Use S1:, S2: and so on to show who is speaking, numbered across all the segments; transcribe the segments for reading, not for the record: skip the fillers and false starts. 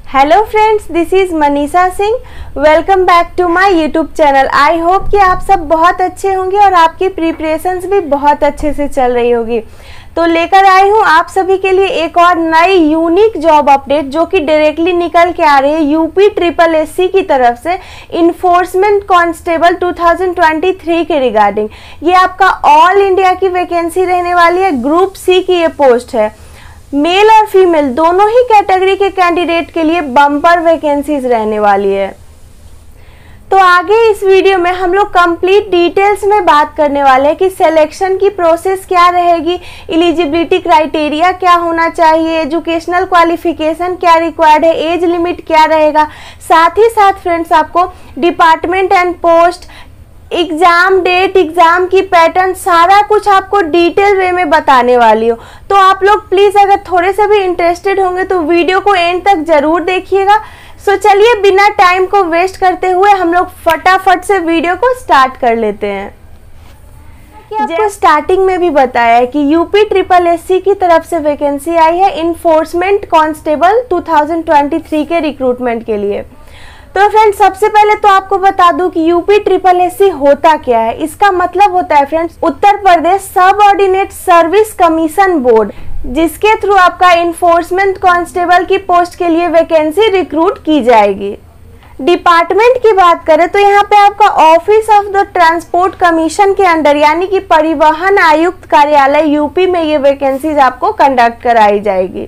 S1: Hello friends, this is Manisha Singh. Welcome back to my YouTube channel. I hope कि आप सब बहुत अच्छे होंगे और आपकी प्रिपरेशंस भी बहुत अच्छे से चल रही होगी। तो लेकर आई हूँ आप सभी के लिए एक और नई यूनिक जॉब अपडेट जो कि डायरेक्टली निकल के आ रही है यूपी SSC की तरफ से इन्फोर्समेंट कांस्टेबल 2023 के रिगार्डिंग। ये आपका ऑल इंडिया की वैकेंसी रहने वाली है। ग्रुप सी की ये पोस्ट है। मेल और फीमेल दोनों ही कैटेगरी के कैंडिडेट के लिए बम्पर वैकेंसीज रहने वाली है। तो आगे इस वीडियो में हम लोग कंप्लीट डिटेल्स में बात करने वाले हैं कि सिलेक्शन की प्रोसेस क्या रहेगी, एलिजिबिलिटी क्राइटेरिया क्या होना चाहिए, एजुकेशनल क्वालिफिकेशन क्या रिक्वायर्ड है, एज लिमिट क्या रहेगा। साथ ही साथ फ्रेंड्स आपको department and post, exam date, exam की पैटर्न, सारा कुछ आपको डिटेल वे में बताने वाली हूँ। तो आप लोग प्लीज अगर थोड़े से भी इंटरेस्टेड होंगे तो वीडियो को एंड तक जरूर देखिएगा। सो चलिए बिना टाइम को वेस्ट करते हुए हम लोग फटाफट से वीडियो को स्टार्ट कर लेते हैं। आपको स्टार्टिंग में भी बताया है कि यूपी SSC की तरफ से वैकेंसी आई है इन्फोर्समेंट कांस्टेबल 2023 के रिक्रूटमेंट के लिए। तो फ्रेंड्स सबसे पहले तो आपको बता दूं कि यूपी SSC होता क्या है। इसका मतलब होता है friends Uttar Pradesh subordinate service commission board, जिसके थ्रू आपका इन्फोर्समेंट कांस्टेबल की पोस्ट के लिए वैकेंसी रिक्रूट की जाएगी। डिपार्टमेंट की बात करें तो यहाँ पे आपका office of the transport commission के अंडर यानी कि परिवहन आयुक्त कार्यालय यूपी में ये वैकेंसीज आपको कंडक्ट कराई जाएगी।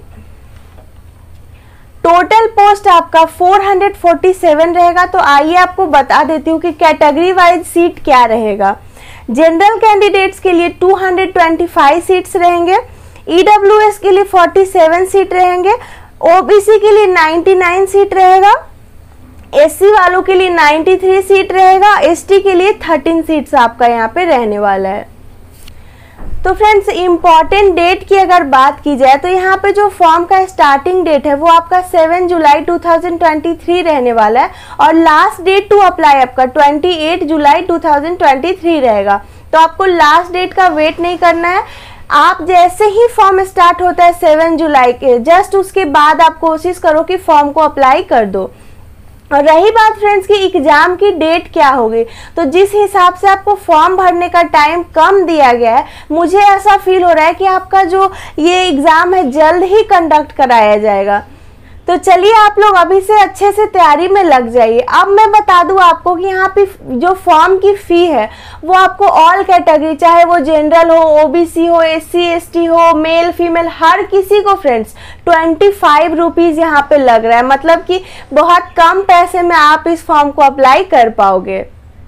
S1: टोटल पोस्ट आपका 447 रहेगा। तो आइए आपको बता देती हूँ कि कैटेगरी वाइज सीट क्या रहेगा। जनरल कैंडिडेट्स के लिए 225 सीट्स रहेंगे, ईडब्ल्यूएस के लिए 47 सीट रहेंगे, ओबीसी के लिए 99 सीट रहेगा, एससी वालों के लिए 93 सीट रहेगा, एसटी के लिए 13 सीट्स आपका यहाँ पे रहने वाला है। तो फ्रेंड्स इम्पॉर्टेंट डेट की अगर बात की जाए तो यहाँ पे जो फॉर्म का स्टार्टिंग डेट है वो आपका 7 जुलाई 2023 रहने वाला है और लास्ट डेट टू अप्लाई आपका 28 जुलाई 2023 रहेगा। तो आपको लास्ट डेट का वेट नहीं करना है। आप जैसे ही फॉर्म स्टार्ट होता है 7 जुलाई के जस्ट उसके बाद आप कोशिश करो कि फॉर्म को अप्लाई कर दो। और रही बात फ्रेंड्स की एग्जाम की डेट क्या होगी, तो जिस हिसाब से आपको फॉर्म भरने का टाइम कम दिया गया है, मुझे ऐसा फील हो रहा है कि आपका जो ये एग्जाम है जल्द ही कंडक्ट कराया जाएगा। तो चलिए आप लोग अभी से अच्छे से तैयारी में लग जाइए। अब मैं बता दूं आपको कि यहाँ पे जो फॉर्म की फी है वो आपको ऑल कैटेगरी, चाहे वो जनरल हो, ओबीसी हो, एससी एसटी हो, मेल फीमेल, हर किसी को फ्रेंड्स 25 रुपीज यहाँ पे लग रहा है। मतलब कि बहुत कम पैसे में आप इस फॉर्म को अप्लाई कर पाओगे।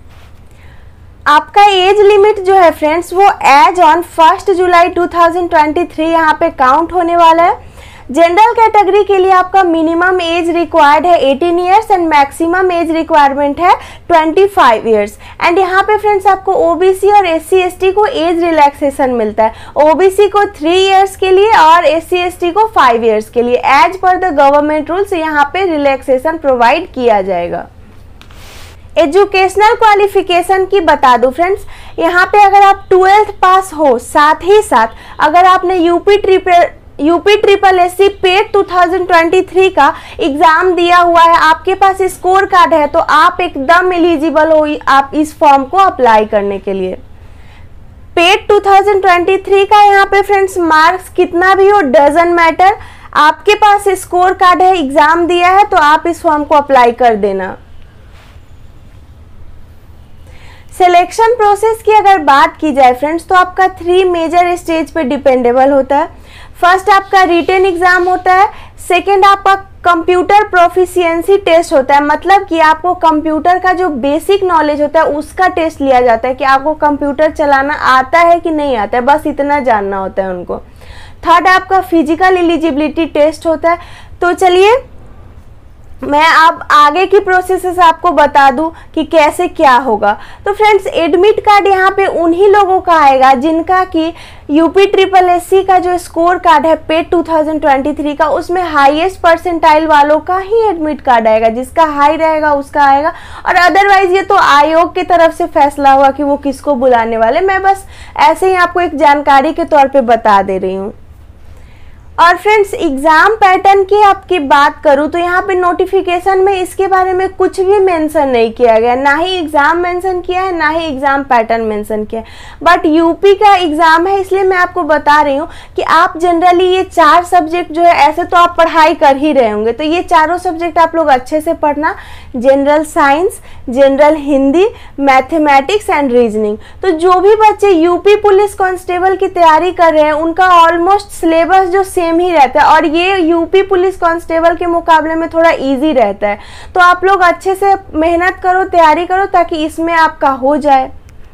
S1: आपका एज लिमिट जो है फ्रेंड्स वो एज ऑन 1 जुलाई 2023 यहाँ पे काउंट होने वाला है। जनरल कैटेगरी के लिए आपका मिनिमम एज रिक्वायर्ड है 18 years and maximum age requirement है 25 इयर्स। एंड यहाँ पे फ्रेंड्स आपको ओबीसी और एससी एसटी को एज रिलैक्सेशन मिलता है। ओबीसी को 3 इयर्स के लिए और एससी एसटी को 5 इयर्स के लिए as per the government rules यहाँ पे रिलैक्सेशन प्रोवाइड किया जाएगा। एजुकेशनल क्वालिफिकेशन की बता दूं फ्रेंड्स, यहाँ पे अगर आप 12th पास हो, साथ ही साथ अगर आपने यूपी SSC पेट 2023 का एग्जाम दिया हुआ है, आपके पास स्कोर कार्ड है, तो आप एकदम एलिजिबल हो आप इस फॉर्म को अप्लाई करने के लिए। पेट 2023 का यहाँ पे फ्रेंड्स मार्क्स कितना भी हो डजंट मैटर, आपके पास स्कोर कार्ड है, एग्जाम दिया है, तो आप इस फॉर्म को अप्लाई कर देना। सिलेक्शन प्रोसेस की अगर बात की जाए फ्रेंड्स तो आपका 3 मेजर स्टेज पे डिपेंडेबल होता है। फर्स्ट आपका रिटन एग्जाम होता है, सेकंड आपका कंप्यूटर प्रोफिशिएंसी टेस्ट होता है, मतलब कि आपको कंप्यूटर का जो बेसिक नॉलेज होता है उसका टेस्ट लिया जाता है कि आपको कंप्यूटर चलाना आता है कि नहीं आता है, बस इतना जानना होता है उनको। थर्ड आपका फिजिकल एलिजिबिलिटी टेस्ट होता है। तो चलिए मैं अब आगे की प्रोसेस आपको बता दूं कि कैसे क्या होगा। तो फ्रेंड्स एडमिट कार्ड यहाँ पे उन्हीं लोगों का आएगा जिनका कि यूपी SSC का जो स्कोर कार्ड है पेट 2023 का, उसमें हाईएस्ट परसेंटाइल वालों का ही एडमिट कार्ड आएगा। जिसका हाई रहेगा उसका आएगा, और अदरवाइज ये तो आयोग की तरफ से फैसला हुआ कि वो किसको बुलाने वाले। मैं बस ऐसे ही आपको एक जानकारी के तौर पे बता दे रही हूँ। और फ्रेंड्स एग्जाम पैटर्न की आपकी बात करूं तो यहाँ पे नोटिफिकेशन में इसके बारे में कुछ भी मेंशन नहीं किया गया, ना ही एग्जाम मेंशन किया है ना ही एग्जाम पैटर्न मेंशन किया है। बट यूपी का एग्जाम है इसलिए मैं आपको बता रही हूँ कि आप जनरली ये 4 सब्जेक्ट जो है ऐसे तो आप पढ़ाई कर ही रहे होंगे, तो ये चारों सब्जेक्ट आप लोग अच्छे से पढ़ना, general science, general Hindi, mathematics and reasoning. तो जो भी बच्चे यूपी पुलिस कांस्टेबल की तैयारी कर रहे हैं उनका ऑलमोस्ट सिलेबस जो सेम ही रहता है और ये यूपी पुलिस कांस्टेबल के मुकाबले में थोड़ा इजी रहता है। तो आप लोग अच्छे से मेहनत करो, तैयारी करो ताकि इसमें आपका हो जाए।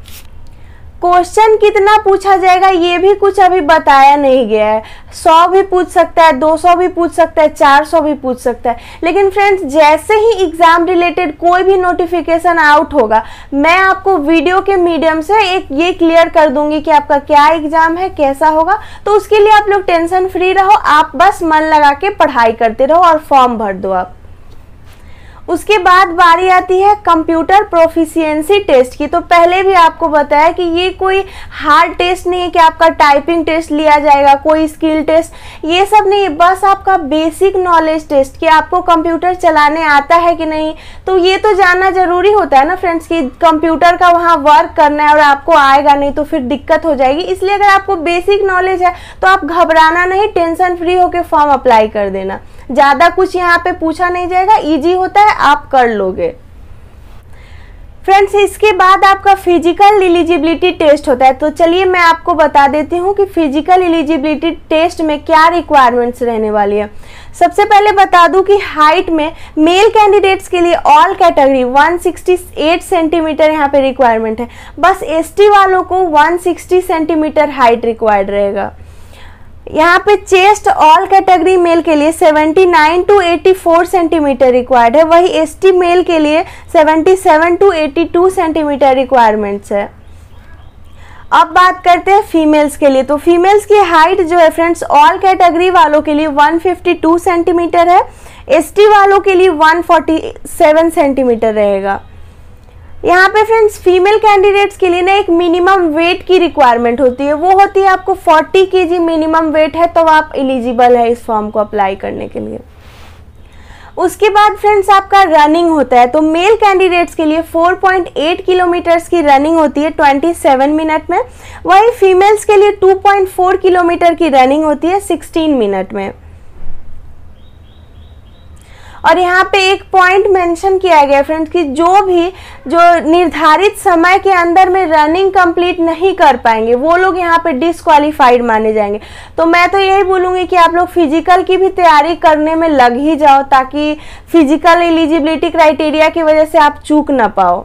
S1: क्वेश्चन कितना पूछा जाएगा ये भी कुछ अभी बताया नहीं गया है। 100 भी पूछ सकता है, 200 भी पूछ सकता है, 400 भी पूछ सकता है। लेकिन फ्रेंड्स जैसे ही एग्जाम रिलेटेड कोई भी नोटिफिकेशन आउट होगा मैं आपको वीडियो के मीडियम से ये क्लियर कर दूंगी कि आपका क्या एग्जाम है, कैसा होगा। तो उसके लिए आप लोग टेंशन फ्री रहो, आप बस मन लगा के पढ़ाई करते रहो और फॉर्म भर दो आप। उसके बाद बारी आती है कंप्यूटर प्रोफिशिएंसी टेस्ट की। तो पहले भी आपको बताया कि ये कोई हार्ड टेस्ट नहीं है कि आपका टाइपिंग टेस्ट लिया जाएगा, कोई स्किल टेस्ट, ये सब नहीं है, बस आपका बेसिक नॉलेज टेस्ट कि आपको कंप्यूटर चलाने आता है कि नहीं। तो ये तो जानना जरूरी होता है ना फ्रेंड्स कि कंप्यूटर का वहाँ वर्क करना है और आपको आएगा नहीं तो फिर दिक्कत हो जाएगी। इसलिए अगर आपको बेसिक नॉलेज है तो आप घबराना नहीं, टेंशन फ्री होकर फॉर्म अप्लाई कर देना। ज्यादा कुछ यहाँ पे पूछा नहीं जाएगा, इजी होता है, आप कर लोगे। फ्रेंड्स इसके बाद आपका फिजिकल एलिजिबिलिटी टेस्ट होता है। तो चलिए मैं आपको बता देती हूँ कि फिजिकल एलिजिबिलिटी टेस्ट में क्या रिक्वायरमेंट्स रहने वाली है। सबसे पहले बता दूं कि हाइट में मेल कैंडिडेट्स के लिए ऑल कैटेगरी 168 सेंटीमीटर यहाँ पे रिक्वायरमेंट है। बस एसटी वालों को 160 सेंटीमीटर हाइट रिक्वायर्ड रहेगा। यहाँ पे चेस्ट ऑल कैटेगरी मेल के लिए 79 to 84 सेंटीमीटर रिक्वायर्ड है, वही एसटी मेल के लिए 77 to 82 सेंटीमीटर रिक्वायरमेंट्स है। अब बात करते हैं फीमेल्स के लिए। तो फीमेल्स की हाइट जो है फ्रेंड्स ऑल कैटेगरी वालों के लिए 152 सेंटीमीटर है, एसटी वालों के लिए 147 सेंटीमीटर रहेगा। यहाँ पे फ्रेंड्स फीमेल कैंडिडेट्स के लिए ना एक मिनिमम वेट की रिक्वायरमेंट होती है, वो होती है आपको 40 kg मिनिमम वेट है तो आप एलिजिबल है इस फॉर्म को अप्लाई करने के लिए। उसके बाद फ्रेंड्स आपका रनिंग होता है। तो मेल कैंडिडेट्स के लिए 4.8 किलोमीटर्स की रनिंग होती है 27 मिनट में, वही फीमेल्स के लिए 2.4 किलोमीटर की रनिंग होती है 16 मिनट में। और यहाँ पे एक पॉइंट मेंशन किया गया फ्रेंड्स कि जो निर्धारित समय के अंदर में रनिंग कंप्लीट नहीं कर पाएंगे वो लोग यहाँ पे डिस्क्वालीफाइड माने जाएंगे। तो मैं तो यही बोलूँगी कि आप लोग फिजिकल की भी तैयारी करने में लग ही जाओ ताकि फिजिकल एलिजिबिलिटी क्राइटेरिया की वजह से आप चूक ना पाओ।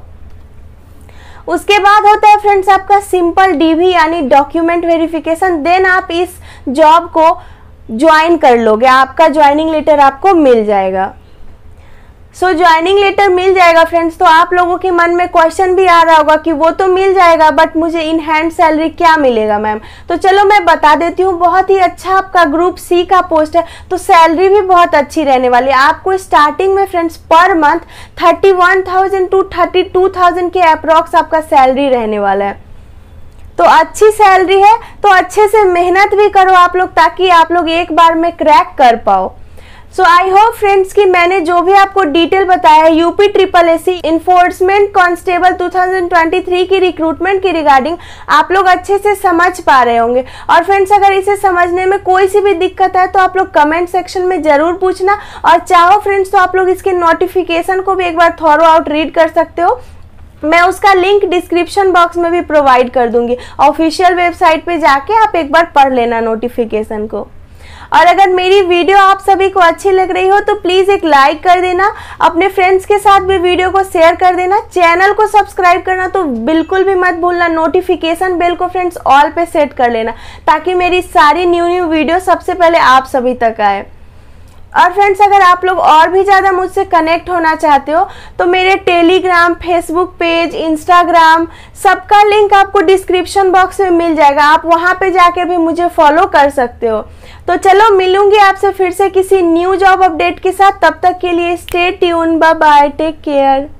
S1: उसके बाद होता है फ्रेंड्स आपका सिंपल डीवी यानी डॉक्यूमेंट वेरिफिकेशन, देन आप इस जॉब को ज्वाइन कर लोगे, आपका ज्वाइनिंग लेटर आपको मिल जाएगा। सो ज्वाइनिंग लेटर मिल जाएगा फ्रेंड्स। तो आप लोगों के मन में क्वेश्चन भी आ रहा होगा कि वो तो मिल जाएगा बट मुझे इन हैंड सैलरी क्या मिलेगा मैम। तो चलो मैं बता देती हूँ, बहुत ही अच्छा आपका ग्रुप सी का पोस्ट है तो सैलरी भी बहुत अच्छी रहने वाली है। आपको स्टार्टिंग में फ्रेंड्स पर मंथ 31,000 to 32,000 के अप्रॉक्स आपका सैलरी रहने वाला है। तो अच्छी सैलरी है, तो अच्छे से मेहनत भी करो आप लोग ताकि आप लोग एक बार में क्रैक कर पाओ। सो आई होप फ्रेंड्स कि मैंने जो भी आपको डिटेल बताया है यूपी SSSC इन्फोर्समेंट कांस्टेबल 2023 की रिक्रूटमेंट की रिगार्डिंग आप लोग अच्छे से समझ पा रहे होंगे। और फ्रेंड्स अगर इसे समझने में कोई सी भी दिक्कत है तो आप लोग कमेंट सेक्शन में जरूर पूछना, और चाहो फ्रेंड्स तो आप लोग इसके नोटिफिकेशन को भी एक बार थॉरो आउट रीड कर सकते हो। मैं उसका लिंक डिस्क्रिप्शन बॉक्स में भी प्रोवाइड कर दूंगी, ऑफिशियल वेबसाइट पे जाके आप एक बार पढ़ लेना नोटिफिकेशन को। और अगर मेरी वीडियो आप सभी को अच्छी लग रही हो तो प्लीज एक लाइक कर देना, अपने फ्रेंड्स के साथ भी वीडियो को शेयर कर देना, चैनल को सब्सक्राइब करना तो बिल्कुल भी मत भूलना, नोटिफिकेशन बेल को फ्रेंड्स ऑल पे सेट कर लेना ताकि मेरी सारी न्यू वीडियो सबसे पहले आप सभी तक आए। और फ्रेंड्स अगर आप लोग और भी ज़्यादा मुझसे कनेक्ट होना चाहते हो तो मेरे टेलीग्राम, फेसबुक पेज, इंस्टाग्राम सबका लिंक आपको डिस्क्रिप्शन बॉक्स में मिल जाएगा, आप वहाँ पे जाके भी मुझे फॉलो कर सकते हो। तो चलो मिलूंगी आपसे फिर से किसी न्यू जॉब अपडेट के साथ, तब तक के लिए stay tune, bye bye, take care.